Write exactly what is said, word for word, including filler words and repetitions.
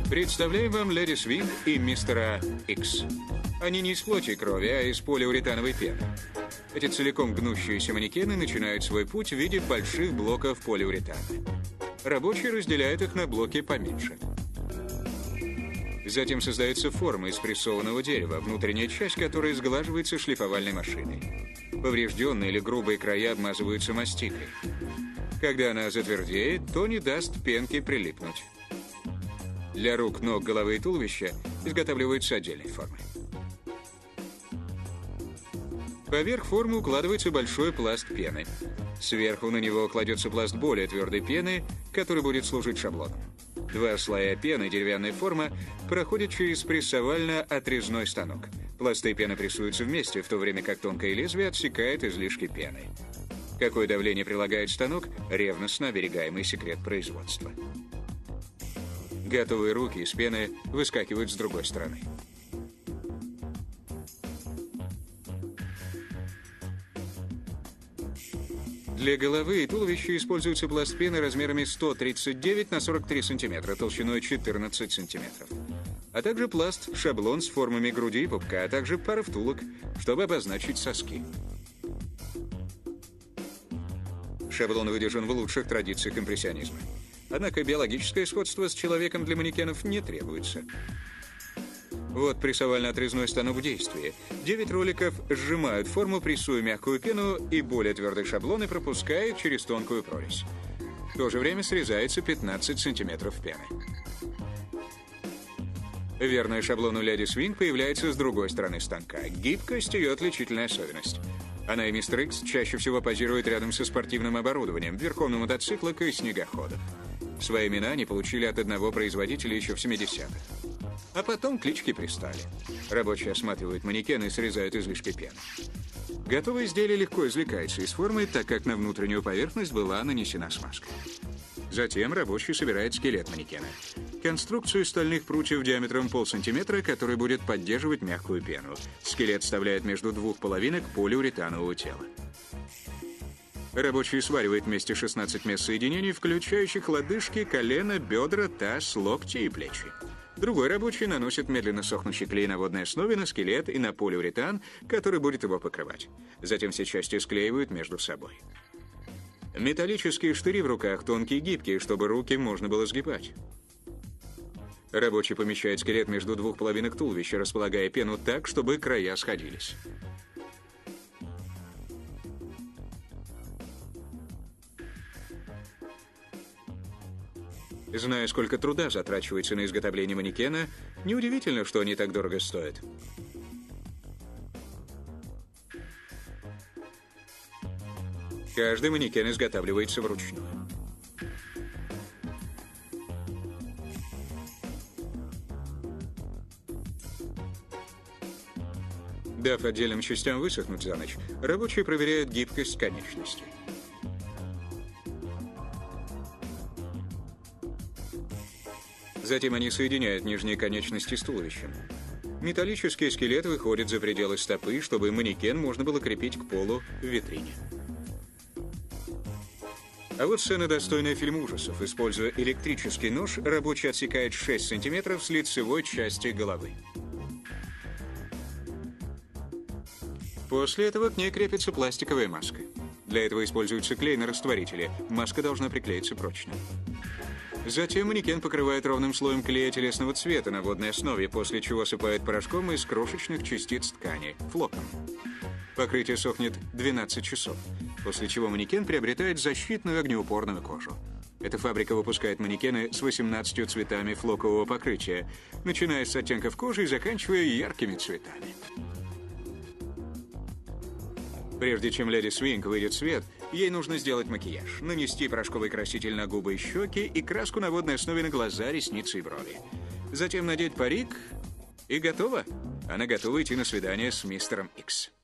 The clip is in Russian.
Представляем вам Леди Свинг и мистера Икс. Они не из плоти и крови, а из полиуретановой пены. Эти целиком гнущиеся манекены начинают свой путь в виде больших блоков полиуретана. Рабочие разделяют их на блоки поменьше. Затем создается форма из прессованного дерева, внутренняя часть которой сглаживается шлифовальной машиной. Поврежденные или грубые края обмазываются мастикой. Когда она затвердеет, то не даст пенке прилипнуть. Для рук, ног, головы и туловища изготавливаются отдельные формы. Поверх формы укладывается большой пласт пены. Сверху на него кладется пласт более твердой пены, который будет служить шаблоном. Два слоя пены, деревянная форма, проходит через прессовально-отрезной станок. Пласты пены прессуются вместе, в то время как тонкое лезвие отсекает излишки пены. Какое давление прилагает станок – ревностно оберегаемый секрет производства. Готовые руки из пены выскакивают с другой стороны. Для головы и туловища используется пласт пены размерами сто тридцать девять на сорок три сантиметра, толщиной четырнадцать сантиметров. А также пласт шаблон с формами груди и пупка, а также пара втулок, чтобы обозначить соски. Шаблон выдержан в лучших традициях импрессионизма. Однако биологическое сходство с человеком для манекенов не требуется. Вот прессовально-отрезной станок в действии. Девять роликов сжимают форму, прессуя мягкую пену, и более твердый шаблон и пропускает через тонкую прорезь. В то же время срезается пятнадцать сантиметров пены. Верная шаблону Леди Свинг появляется с другой стороны станка. Гибкость — ее отличительная особенность. Она и мистер Икс чаще всего позируют рядом со спортивным оборудованием, верхом на мотоциклах и снегоходах. Свои имена они получили от одного производителя еще в семидесятых. А потом клички пристали. Рабочие осматривают манекены и срезают излишки пены. Готовое изделие легко извлекается из формы, так как на внутреннюю поверхность была нанесена смазка. Затем рабочий собирает скелет манекена. Конструкцию из стальных прутьев диаметром полсантиметра, который будет поддерживать мягкую пену. Скелет вставляет между двух половинок полиуретанового тела. Рабочий сваривает вместе шестнадцать мест соединений, включающих лодыжки, колено, бедра, таз, локти и плечи. Другой рабочий наносит медленно сохнущий клей на водной основе на скелет и на полиуретан, который будет его покрывать. Затем все части склеивают между собой. Металлические штыри в руках тонкие и гибкие, чтобы руки можно было сгибать. Рабочий помещает скелет между двух половинок туловища, располагая пену так, чтобы края сходились. Зная, сколько труда затрачивается на изготовление манекена, неудивительно, что они так дорого стоят. Каждый манекен изготавливается вручную. Дав отдельным частям высохнуть за ночь, рабочие проверяют гибкость конечностей. Затем они соединяют нижние конечности с туловищем. Металлический скелет выходит за пределы стопы, чтобы манекен можно было крепить к полу в витрине. А вот сцена, достойная фильма ужасов. Используя электрический нож, рабочий отсекает шесть сантиметров с лицевой части головы. После этого к ней крепится пластиковая маска. Для этого используется клей на растворителе. Маска должна приклеиться прочно. Затем манекен покрывает ровным слоем клея телесного цвета на водной основе, после чего сыпают порошком из крошечных частиц ткани – флоком. Покрытие сохнет двенадцать часов, после чего манекен приобретает защитную огнеупорную кожу. Эта фабрика выпускает манекены с восемнадцатью цветами флокового покрытия, начиная с оттенков кожи и заканчивая яркими цветами. Прежде чем Леди Свинг выйдет в свет, ей нужно сделать макияж, нанести порошковый краситель на губы и щеки и краску на водной основе на глаза, ресницы и брови. Затем надеть парик, и готово. Она готова идти на свидание с мистером Икс.